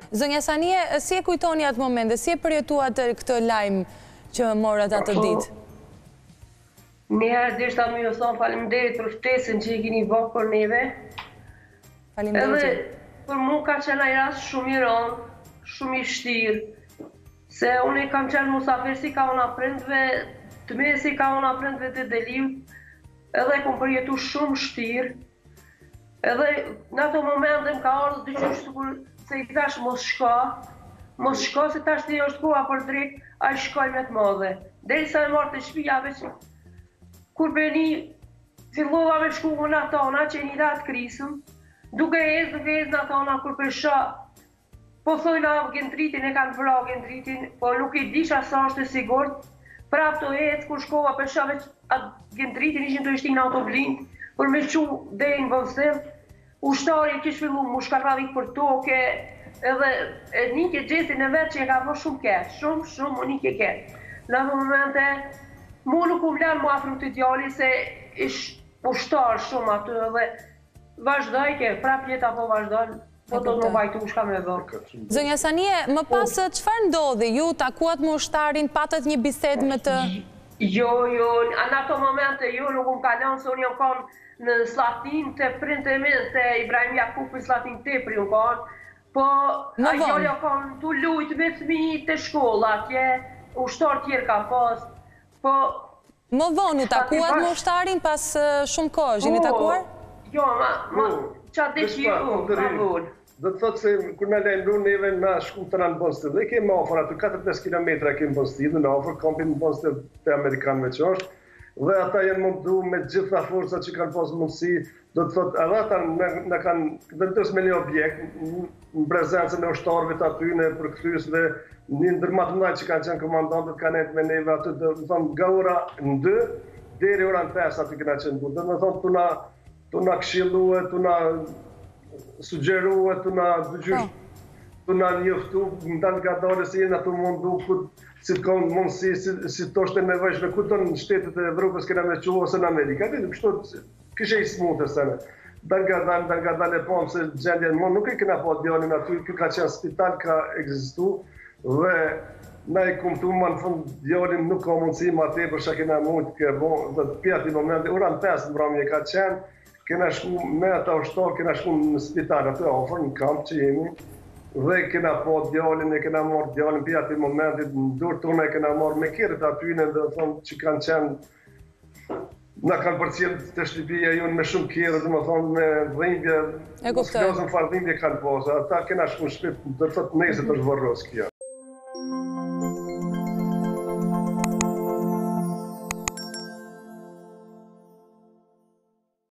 Zonja Sanie, si e kujtoni atë moment dhe si e përjetuat këtë lajm që morët atë ditë? Njëherë deshta më ju thonë faleminderit për ftesën që i keni bërë për neve. Edhe për mu ka qenë ai rast shumë i rëndë, shumë i vështirë, se unë kam qenë musafir si ka unë prindve, të me si ka unë prindve të Deliut, edhe kom përjetu shumë vështirë. Edhe në ato momente më ka ardhur dyqysh sikur se i thash mos shko se tash ti është koha për drejt, ai shkoj me të madhe. Derisa e marrë të shtëpia veç kur bëni fillova me shku në atona që një datë krisëm, duke ecë në atona kur pesha, po thojnë Argentritin e kanë vra Argentritin, po nuk i disha sa është e sigurt, prap të ecë kur shkova pesha veç Argentritin ishin të ishtin në autoblind, për me qu dejnë vënsel, ushtari që shfillu mu shkarravik për toke, edhe një ke gjesin e vetë që e ka po shumë keq, shumë më një ke keq. Në ato momente, mu nuk u vlenë mu afru të djali se ish ushtar shumë aty edhe vazhdojke, prap jeta po vazhdojnë, po të më vajtu shka me dhërë. Zonja Sanie, më pas çfarë ndodhi? Ju takuat me ushtarin, patët një bisedë me të... Jo, në ato momente jo nuk më kalon se unë jam konë në Slatin të prindë e minë, të Ibrahim Jakupi Slatin Tepri unë konë, po ajo jam konë të lujtë me fëmijë të shkolla, atje ushtar tjerë ka pas. Më vonë, u takuat me ushtarin pas shumë kohë, jeni takuar? Jo, ma qatë dhe që ju, ma vonë. Do të thotë se kur në lejnë neve na shku të në Bostë, dhe kemi ofër aty 45 km kemi Bostë, dhe në ofër kampin Bostë të Amerikanëve që është, dhe ata janë mundu me gjitha forca që kanë pas mundësi, do të thotë edhe ata në kanë vendosur me një objekt, në prezencën e ushtarëve të aty në përkthyesve, një ndër më të mëdhenj që kanë qenë komandantët kanë ecë me neve aty, do të thonë nga ora 2 deri ora 5 aty kena qenë. Do të thonë tu na këshillue, tu na sugjerue, tu na dëgjush, tu na njoftu, ndan gadore se jena tu mundu si të kanë mundësi, si të është e nevojshme, ku të në shtetet e Evropës kena me quo ose në Amerika, kështu kështë e i smutë e sene. Dan ga dan e pomë se gjendje në mund, nuk e kena po djalin aty, kjo ka qenë spital, ka egzistu, dhe na i kumtu ma në fund djalin nuk ka mundësi ma te, për shka kena mund të bon, dhe të pjati momenti, ura në 5 në mbrëmje ka qenë, kena shku me ata ushtar, kena shku në spital, aty ofër në kamp që jemi, dhe kena po djalin, e kena marrë djalin për ati momentit, në dur tona e kena marrë me kjerët atyne dhe thonë që kanë qenë, na kanë përcjell të shtëpia jonë me shumë kjerë, dhe më thonë me dhimbje, skleozën farë dhimbje kanë posë, ata kena shku në shpit, dhe thotë nesër të zhvarros kja.